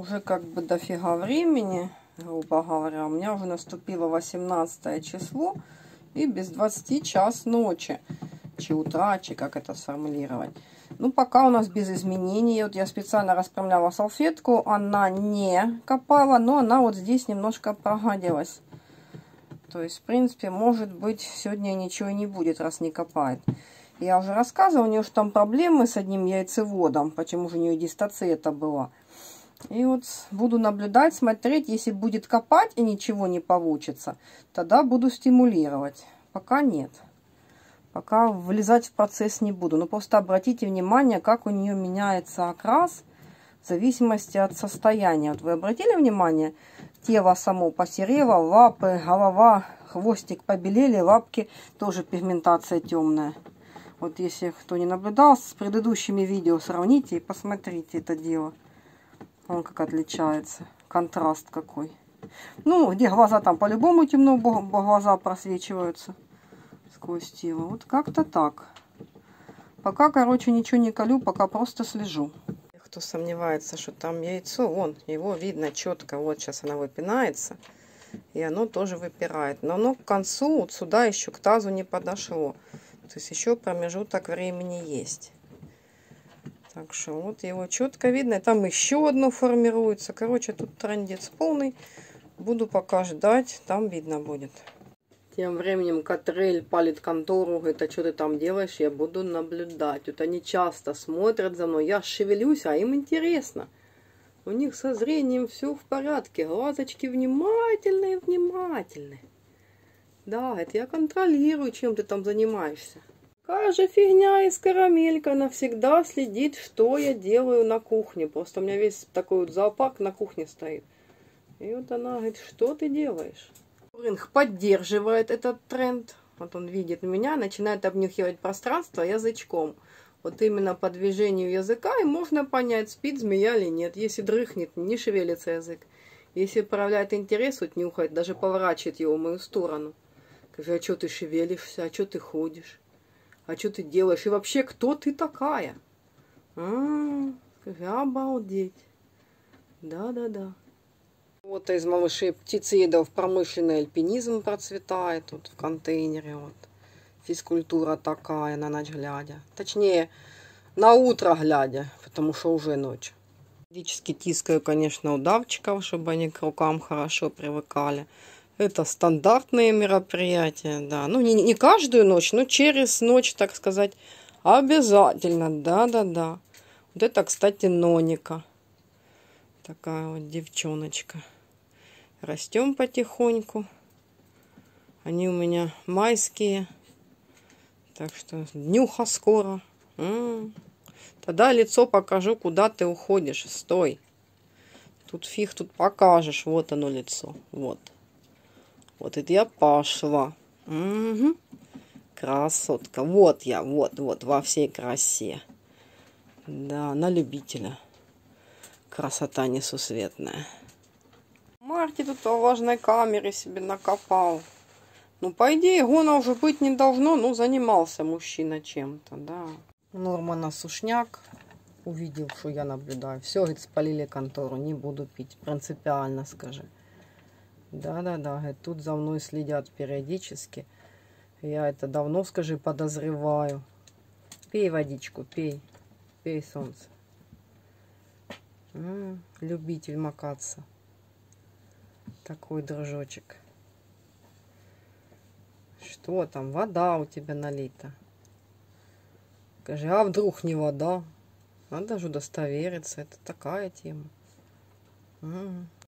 Уже как бы дофига времени, грубо говоря. У меня уже наступило 18 число и без 20 час ночи. Чи утра, чи как это сформулировать. Ну, пока у нас без изменений. Вот я специально распрямляла салфетку. Она не копала, но она вот здесь немножко прогадилась. То есть, в принципе, может быть, сегодня ничего не будет, раз не копает. Я уже рассказывала, у нее же там проблемы с одним яйцеводом. Почему же у нее дистоцета была. И вот буду наблюдать, смотреть. Если будет копать и ничего не получится, тогда буду стимулировать. Пока нет. Пока влезать в процесс не буду. Но просто обратите внимание, как у нее меняется окрас в зависимости от состояния. Вот вы обратили внимание? Тело само посерело, лапы, голова, хвостик побелели, лапки тоже пигментация темная. Вот если кто не наблюдал, с предыдущими видео сравните и посмотрите это дело. Он как отличается. Контраст какой. Ну, где глаза, там по-любому темно, глаза просвечиваются сквозь тело. Вот как-то так. Пока, короче, ничего не колю, пока просто слежу. Кто сомневается, что там яйцо, вон, его видно четко. Вот сейчас она выпинается. И оно тоже выпирает. Но оно к концу, вот сюда еще к тазу не подошло. То есть еще промежуток времени есть. Так что вот его четко видно. Там еще одно формируется. Короче, тут трындец полный. Буду пока ждать. Там видно будет. Тем временем Катрель палит контору. Говорит, а что ты там делаешь? Я буду наблюдать. Вот они часто смотрят за мной. Я шевелюсь, а им интересно. У них со зрением все в порядке. Глазочки внимательные, внимательные. Да, это я контролирую, чем ты там занимаешься. Какая же фигня из карамелька. Она всегда следит, что я делаю на кухне. Просто у меня весь такой вот зоопарк на кухне стоит. И вот она говорит, что ты делаешь? Рынг поддерживает этот тренд. Вот он видит меня, начинает обнюхивать пространство язычком. Вот именно по движению языка и можно понять, спит змея или нет. Если дрыхнет, не шевелится язык. Если проявляет интерес, вот нюхает, даже поворачивает его в мою сторону. Говорю, а что ты шевелишься, а что ты ходишь? А что ты делаешь? И вообще, кто ты такая? Обалдеть. Да-да-да. Вот из малышей птицеедов промышленный альпинизм процветает. Тут в контейнере вот. Физкультура такая, на ночь глядя. Точнее, на утро глядя, потому что уже ночь. Периодически тискаю, конечно, удавчиков, чтобы они к рукам хорошо привыкали. Это стандартные мероприятия, да. Ну, не каждую ночь, но через ночь, так сказать, обязательно. Да-да-да. Вот это, кстати, Ноника. Такая вот девчоночка. Растем потихоньку. Они у меня майские. Так что днюха скоро. Тогда лицо покажу, куда ты уходишь. Стой. Тут фиг тут покажешь. Вот оно лицо. Вот. Вот это я пошла. Угу. Красотка. Вот я. Вот во всей красе. Да, на любителя. Красота несусветная. Марти тут в влажной камере себе накопал. Ну, по идее, гона уже быть не должно. Ну, занимался мужчина чем-то, да. Нормана сушняк. Увидел, что я наблюдаю. Все, говорит, спалили контору. Не буду пить. Принципиально, скажи. Да-да-да, говорит, тут за мной следят периодически. Я это давно, скажи, подозреваю. Пей водичку, пей. Пей, солнце. Любитель макаться. Такой дружочек. Что там? Вода у тебя налита. Скажи, а вдруг не вода? Надо же удостовериться. Это такая тема.